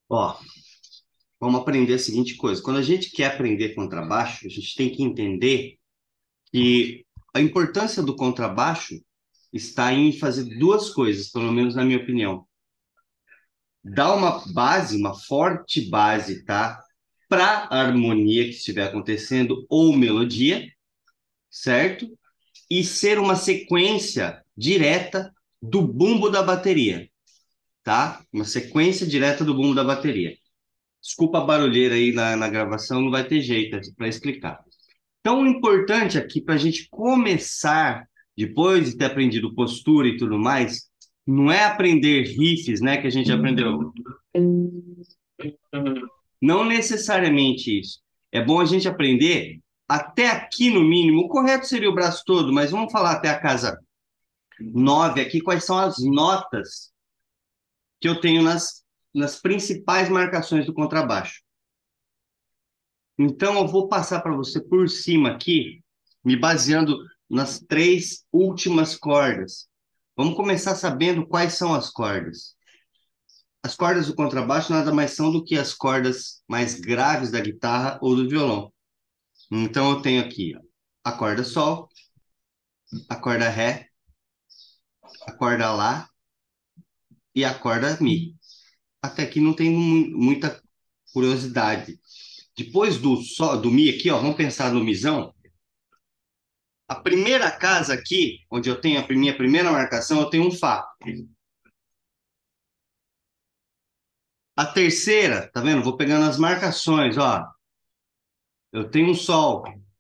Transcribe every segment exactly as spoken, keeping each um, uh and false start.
Ó, vamos aprender a seguinte coisa. Quando a gente quer aprender contrabaixo, a gente tem que entender que a importância do contrabaixo está em fazer duas coisas, pelo menos na minha opinião. Dar uma base, uma forte base, tá? Para a harmonia que estiver acontecendo ou melodia, certo? E ser uma sequência direta do bumbo da bateria, tá? Uma sequência direta do bumbo da bateria. Desculpa a barulheira aí na, na gravação, não vai ter jeito para explicar. Então, o importante aqui para a gente começar, depois de ter aprendido postura e tudo mais, não é aprender riffs, né, que a gente aprendeu. Não necessariamente isso. É bom a gente aprender até aqui no mínimo. O correto seria o braço todo, mas vamos falar até a casa nove aqui, quais são as notas que eu tenho nas, nas principais marcações do contrabaixo. Então, eu vou passar para você por cima aqui, me baseando nas três últimas cordas. Vamos começar sabendo quais são as cordas. As cordas do contrabaixo nada mais são do que as cordas mais graves da guitarra ou do violão. Então, eu tenho aqui ó, a corda Sol, a corda Ré, a corda Lá e a corda Mi. Até aqui não tem mu- muita curiosidade. Depois do Sol, do Mi aqui, ó, vamos pensar no Mizão. A primeira casa aqui, onde eu tenho a minha primeira marcação, eu tenho um Fá. A terceira, tá vendo? Vou pegando as marcações, ó. Eu tenho um Sol.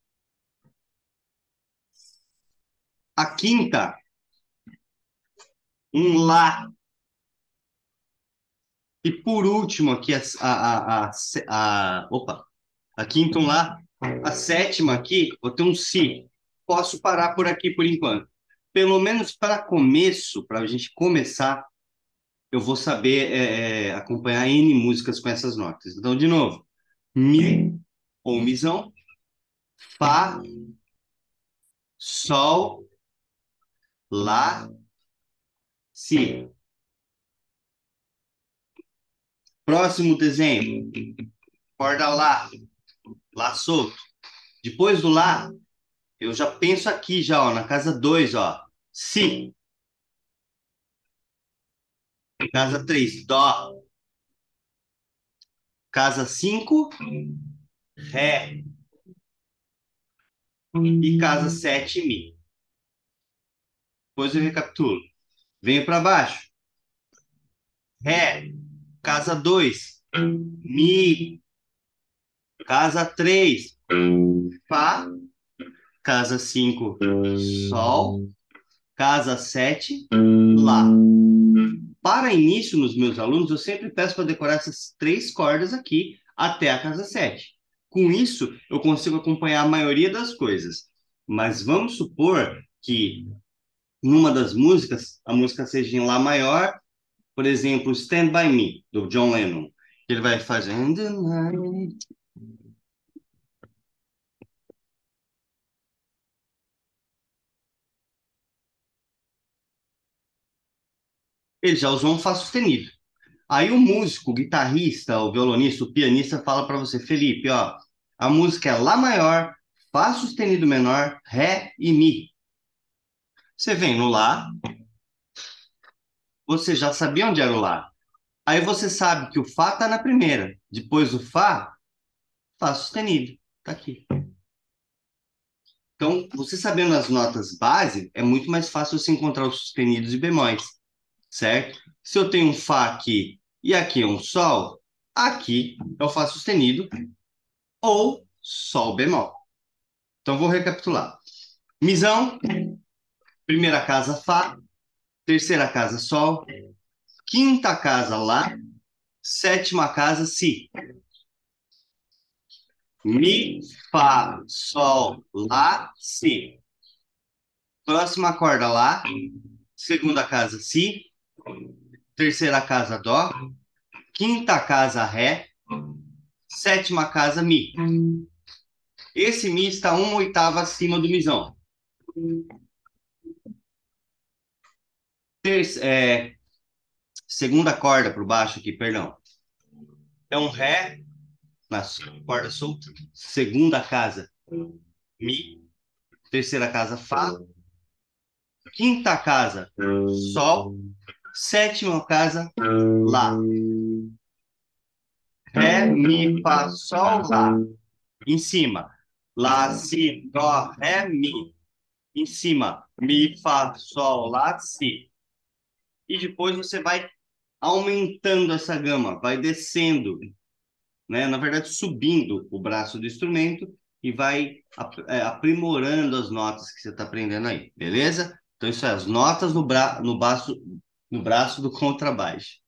A quinta, um Lá. E por último aqui, a, a, a, a, a- opa, a quinta, um Lá. A sétima aqui, vou ter um Si. Posso parar por aqui por enquanto. Pelo menos para começo, para a gente começar, eu vou saber é, é, acompanhar N músicas com essas notas. Então, de novo, Mi ou Mizão, Fá, Sol, Lá, Si. Próximo desenho, corda Lá, Lá solto. Depois do Lá, eu já penso aqui já, ó, na casa dois, ó. Si. Casa três, Dó. Casa cinco, Ré. E casa sete, Mi. Depois eu recapitulo. Venho para baixo. Ré. Casa dois, Mi. Casa três, Fá. Casa cinco, Sol. Casa sete, Lá. Para início nos meus alunos, eu sempre peço para decorar essas três cordas aqui até a casa sete. Com isso, eu consigo acompanhar a maioria das coisas. Mas vamos supor que numa das músicas, a música seja em Lá maior, por exemplo, Stand By Me, do John Lennon. Ele vai fazendo. Ele já usou um Fá sustenido. Aí o músico, o guitarrista, o violonista, o pianista fala para você, Felipe, ó, a música é Lá maior, Fá sustenido menor, Ré e Mi. Você vem no Lá, você já sabia onde era o Lá. Aí você sabe que o Fá está na primeira. Depois o Fá, Fá sustenido. Tá aqui. Então, você sabendo as notas base, é muito mais fácil você encontrar os sustenidos e bemóis, certo? Se eu tenho um Fá aqui e aqui é um Sol, aqui é o Fá sustenido ou Sol bemol. Então, vou recapitular. Misão, primeira casa Fá, terceira casa Sol, quinta casa Lá, sétima casa Si. Mi, Fá, Sol, Lá, Si. Próxima corda Lá, segunda casa Si, terceira casa Dó, quinta casa Ré, sétima casa Mi. Esse Mi está uma oitava acima do Misão. Terce- é, segunda corda por baixo aqui, perdão. é um Ré na corda solta. Segunda casa, Mi. Terceira casa, Fá. Quinta casa, Sol. Sétima casa, Lá. Ré, Mi, Fá, Sol, Lá. Em cima, Lá, Si, Dó, Ré, Mi. Em cima, Mi, Fá, Sol, Lá, Si. E depois você vai aumentando essa gama, vai descendo, né? Na verdade, subindo o braço do instrumento e vai ap- é, aprimorando as notas que você está aprendendo aí, beleza? Então, isso é as notas no, bra no, braço, no braço do contrabaixo.